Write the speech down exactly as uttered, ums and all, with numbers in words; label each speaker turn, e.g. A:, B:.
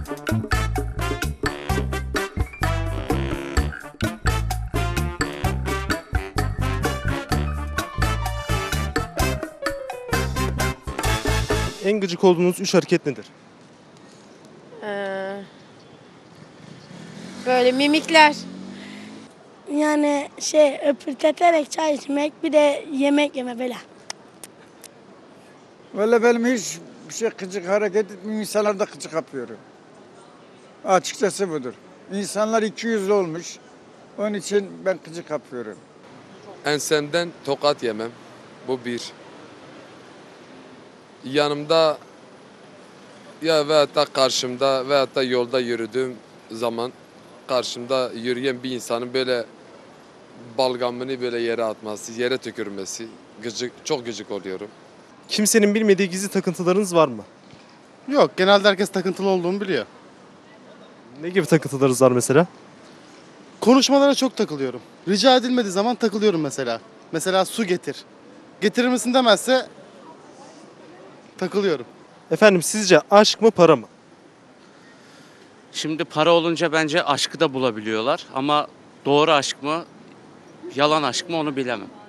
A: En gıcık olduğunuz üç hareket nedir?
B: Ee, böyle mimikler.
C: Yani şey öpürteterek çay içmek bir de yemek yeme böyle.
D: Valla benim hiç bir şey gıcık hareket etmiyorum, insanlar da gıcık yapıyorum. Açıkçası budur. İnsanlar iki yüzlü olmuş. Onun için ben gıcık yapıyorum.
E: Ensemden tokat yemem. Bu bir. Yanımda ya veyahut da karşımda veyahut da yolda yürüdüğüm zaman karşımda yürüyen bir insanın böyle balgamını böyle yere atması, yere tükürmesi gıcık, çok gıcık oluyorum.
A: Kimsenin bilmediği gizli takıntılarınız var mı?
F: Yok, genelde herkes takıntılı olduğumu biliyor.
A: Ne gibi takıntılarınız var mesela?
F: Konuşmalara çok takılıyorum. Rica edilmediği zaman takılıyorum mesela. Mesela su getir. Getirir misin demezse takılıyorum.
A: Efendim sizce aşk mı para mı?
G: Şimdi para olunca bence aşkı da bulabiliyorlar ama doğru aşk mı, yalan aşk mı onu bilemem.